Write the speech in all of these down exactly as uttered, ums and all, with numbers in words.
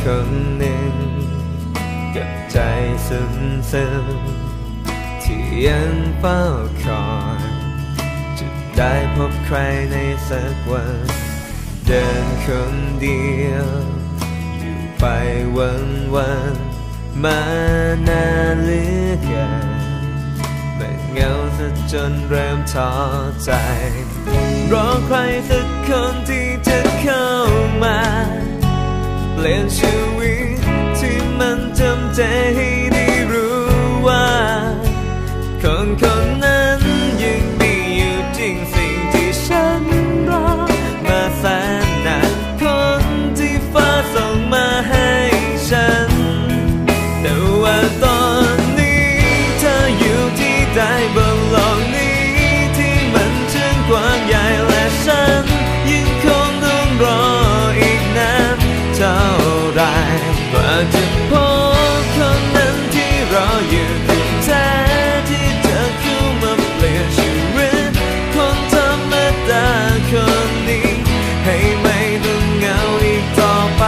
คนหนึ่งกับใจซึ้งซึ้งที่ยังเฝ้าคอยจะได้พบใครในสักวันเดินคนเดียวอยู่ไปวันวันมานานเหลือเกินแต่เหงาซะจนเริ่มท้อใจรอใครสักคนที่จะเข้ามาเปลี่ยนชีวิตที่มันจำใจให้ได้รู้ว่าคนคนนั้นยังมีอยู่จริงสิ่งที่ฉันรอมาแสนนานคนที่ฟ้าส่งมาให้ฉันแต่ว่าตอนนี้เธออยู่ที่ใดบนโลกนี้ที่มันช่างกว้างใหญ่และฉันยังคงต้องรออีกนานเท่าไรกว่าจะพบคนนั้นที่รออยู่ที่แท้ที่จะเข้ามาเปลี่ยนชีวิตคนธรรมดาคนนี้ให้ไม่ต้องเหงาอีกต่อไป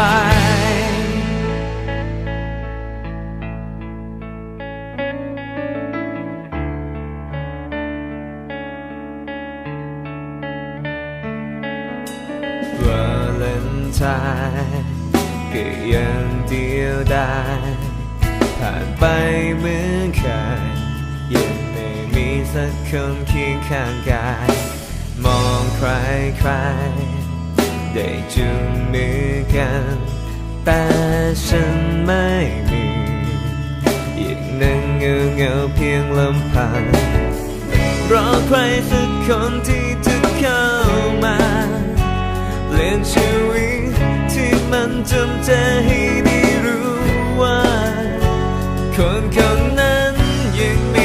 วาเลนไทน์ก็ยังเดียวดายผ่านไปเหมือนเคยยังไม่มีสักคนเคียงข้างกายมองใครใครได้จุงมือกันแต่ฉันไม่มียังนั่งเงาเงาเพียงลำพังรอใครสักคนที่จะเข้ามาเปลี่ยนชีวิตที่มันจำใจให้ได้รู้ว่าคนคนนั้นยังมี